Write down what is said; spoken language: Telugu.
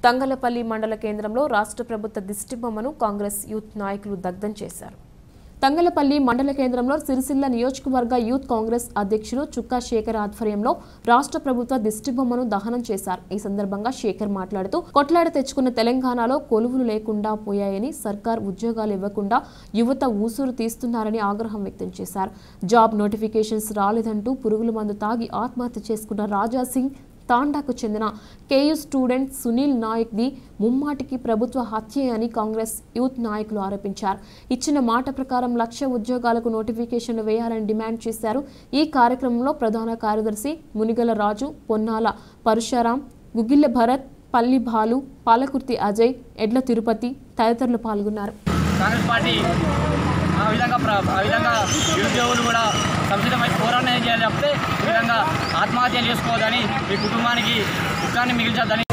తంగలపల్లి మండల కేంద్రంలో రాష్ట్ర ప్రభుత్వ దిష్టిబొమ్మను కాంగ్రెస్ యూత్ నాయకులు దగ్ధం చేశారు. తంగలపల్లి మండల కేంద్రంలో సిరిసిల్ల నియోజకవర్గ యూత్ కాంగ్రెస్ అధ్యక్షులు చుక్కా శేఖర్ ఆధ్వర్యంలో రాష్ట్ర ప్రభుత్వ దిష్టిబొమ్మను దహనం చేశారు. ఈ సందర్భంగా శేఖర్ మాట్లాడుతూ కొట్లాడ తెచ్చుకున్న తెలంగాణలో కొలువులు లేకుండా పోయాయని, సర్కార్ ఉద్యోగాలు ఇవ్వకుండా యువత ఊసూరు తీస్తున్నారని ఆగ్రహం వ్యక్తం చేశారు. జాబ్ నోటిఫికేషన్స్ రాలేదంటూ పురుగుల మందు తాగి ఆత్మహత్య చేసుకున్న రాజాసింగ్ తాండాకు చెందిన కేయూ స్టూడెంట్ సునీల్ నాయక్ది ముమ్మాటికి ప్రభుత్వ హత్యే అని కాంగ్రెస్ యూత్ నాయకులు ఆరోపించారు. ఇచ్చిన మాట ప్రకారం 1,00,000 ఉద్యోగాలకు నోటిఫికేషన్లు వేయాలని డిమాండ్ చేశారు. ఈ కార్యక్రమంలో ప్రధాన కార్యదర్శి మునిగల రాజు, పొన్నాల పరశురాం, గుగిళ్ళ భరత్, పల్లి బాలు, పాలకుర్తి అజయ్, ఎడ్ల తిరుపతి తదితరులు పాల్గొన్నారు. కాంగ్రెస్ పార్టీ ఆ విధంగా నిరుద్యోగులు కూడా సంసిద్ధమై పోరాటం చేయాలి తప్పితే ఈ విధంగా ఆత్మహత్య చేసుకోవద్దని, మీ కుటుంబానికి దుఃఖాన్ని మిగిల్చొద్దని